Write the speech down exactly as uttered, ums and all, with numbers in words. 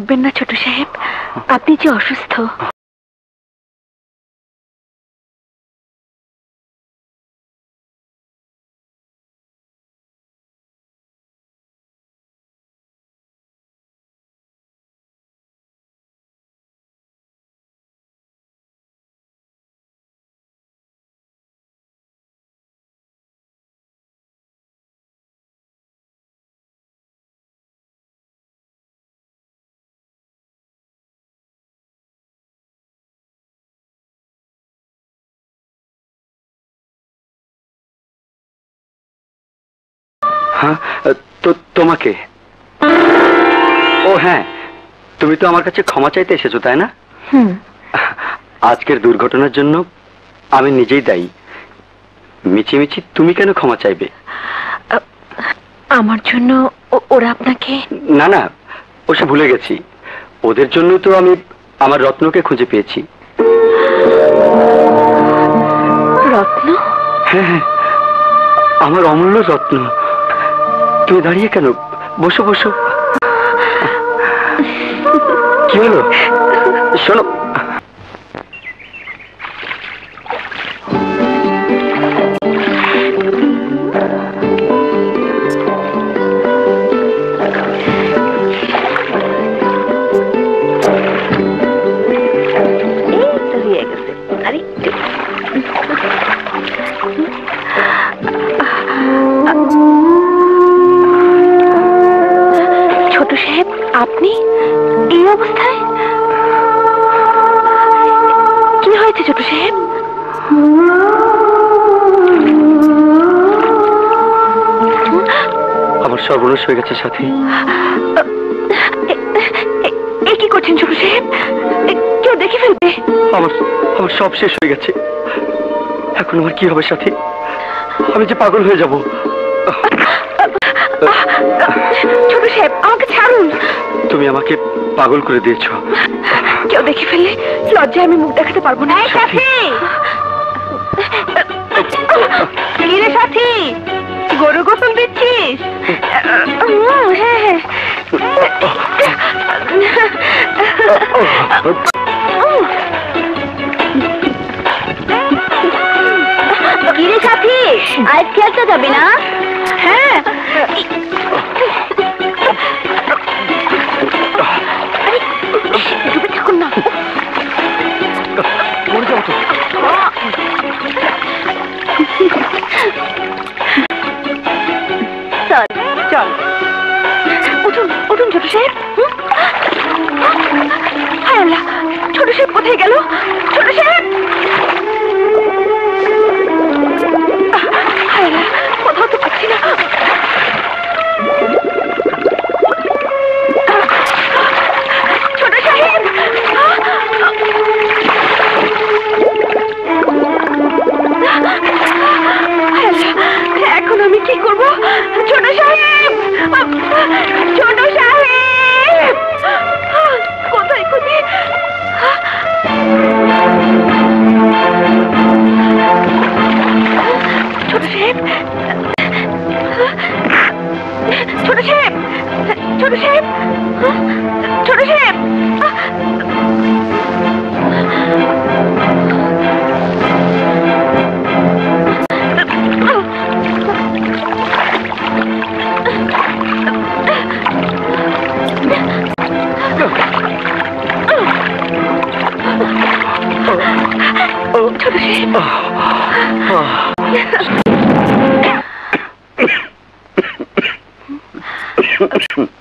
উঠবেন না ছোট সাহেব, আপনি যে অসুস্থ। হ্যাঁ, তো তোমাকে? ও হ্যাঁ, তুমি তো আমার কাছে ক্ষমা চাইতে এসেছো, তাই না? হুম। আজকের দুর্ঘটনার জন্য আমি নিজেই দায়ী। মিছি মিছি তুমি কেন ক্ষমা চাইবে? আমার জন্য ওরা আপনাকে? না না, ওসব ভুলে গেছি। ওদের জন্য তো আমি আমার রত্নকে খুঁজে পেয়েছি। রত্ন? হ্যাঁ হ্যাঁ, আমার অমূল্য রত্ন। তুমি দাঁড়িয়ে কেন? বসো বসো। কি হলো? শোনো, ছোট সাহেব আপনি এই অবস্থায়? কি হয়েছে ছোট সাহেব? আমার সর্বনাশ হয়ে গেছে সাথী। এ কি করছেন ছোট সাহেব? কেউ দেখে ফেলবে। আমার আমার সব শেষ হয়ে গেছে। এখন আমার কি হবে সাথী? আমি যে পাগল হয়ে যাব। ছোট সাহেব আমাকে ছাড়ুন। তুমি আমাকে পাগল করে দিয়েছো। কেউ দেখে ফেললে লজ্জায় আমি মুখ দেখাতে পারবো না। সাথী, কি রে সাথী, গরু গোসল দিচ্ছিস? হ্যাঁ হ্যাঁ। কি রে সাথী, আজ খেলতে যাবি না? হ্যাঁ। ডুবে থাকুন না। মরে যাবো তো। চল চল, উঠুন উঠুন ছোট সাহেব। হায় আল্লাহ, ছোট সাহেব কোথায় গেল? ছোট সাহেব, হায় আল্লাহ, কোথাও তো পাচ্ছি না। ছোট সাহেব, এখন আমি কি করব? ছোট সাহেব, ছোট সাহেব, কোথায় খুঁজি? ছোট সাহেব, ছোট সাহেব, ছোট সাহেব, ছোট সাহেব, ছোট সাহেব।